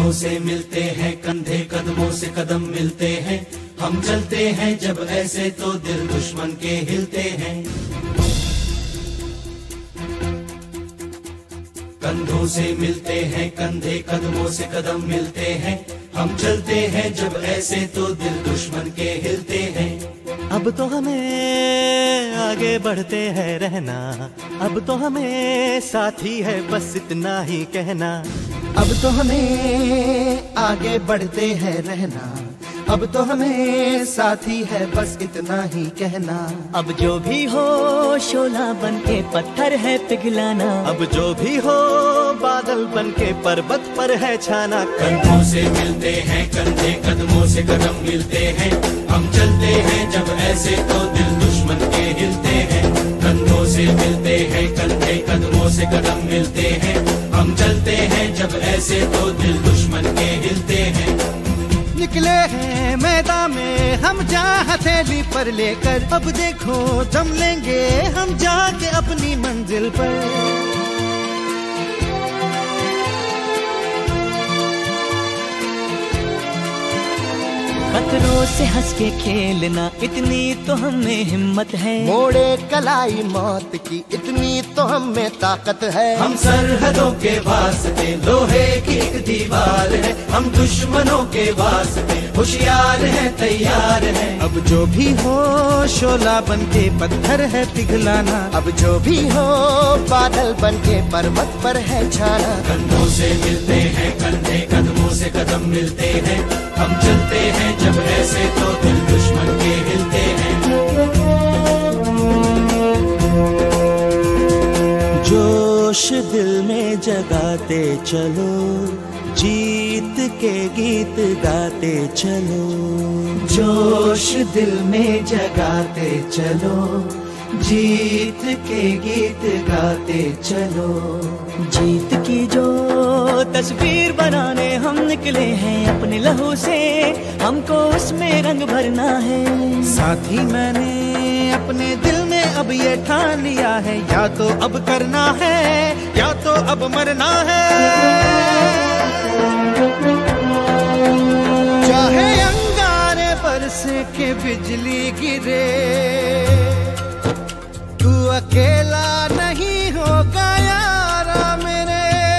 कंधों से मिलते हैं कंधे, कदमों से कदम मिलते हैं। हम चलते हैं जब ऐसे तो दिल दुश्मन के हिलते हैं। कंधों से मिलते हैं कंधे, कदमों से कदम मिलते हैं। हम चलते हैं जब ऐसे तो दिल दुश्मन के हिलते हैं। अब तो हमें आगे बढ़ते हैं रहना, अब तो हमें साथी है बस इतना ही कहना। अब तो हमें आगे बढ़ते हैं रहना, अब तो हमें साथी है बस इतना ही कहना। अब जो भी हो शोला बन के पत्थर है पिघलाना, अब जो भी हो बादल बन के पर्वत पर है छाना। कंधों से मिलते हैं कंधे, कदमों से कदम मिलते हैं। हम चलते हैं जब ऐसे तो दिल दुश्मन के हिलते हैं। कंधों से मिलते हैं कंधे, कदमों से कदम मिलते हैं। हम चलते हैं जब ऐसे तो दिल दुश्मन के हिलते हैं। निकले हैं मैदान में हम जा हथेली पर लेकर, अब देखो दम लेंगे हम जाके अपनी मंजिल पर। खतरों से हंस के खेलना इतनी तो हमें हिम्मत है। मोड़े कलाई मौत की इतनी तो हमें ताकत है। हम सरहदों के वास्ते लोहे की एक दीवार है। हम दुश्मनों के वास्ते होशियार हैं तैयार हैं। अब जो भी हो शोला बन के पत्थर है पिघलाना, अब जो भी हो बादल बन के पर्वत पर है छाना। कंधों से मिलते हैं कंधे, कदमों से कदम मिलते हैं। हम चलते हैं जब ऐसे तो दिल दुश्मन के हिलते हैं। जोश दिल में जगाते चलो, जीत के गीत गाते चलो। जोश दिल में जगाते चलो, जीत के गीत गाते चलो। जीत की जो तस्वीर बनाने हम निकले हैं अपने लहू से, हमको उसमें रंग भरना है। साथी मैंने अपने दिल में अब ये ठान लिया है, या तो अब करना है या तो अब मरना है। चाहे अंगारे बरसे के बिजली गिरे, तू अकेला नहीं होगा यारा मेरे।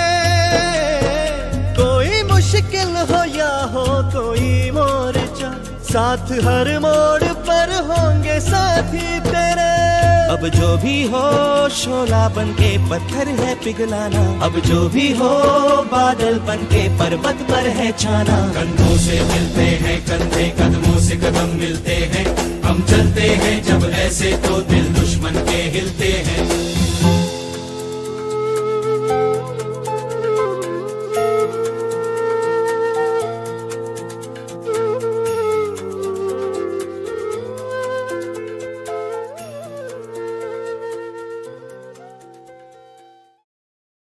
कोई मुश्किल हो या हो कोई मोर्चा, साथ हर मोड़ पर होंगे साथी तेरे। अब जो भी हो शोला बन के पत्थर है पिघलाना, अब जो भी हो बादल बन के पर्वत पर है छाना। कंधों से मिलते हैं कंधे, कदमों से कदम मिलते हैं। हम चलते हैं जब ऐसे तो दिल दुश्मन के हिलते हैं।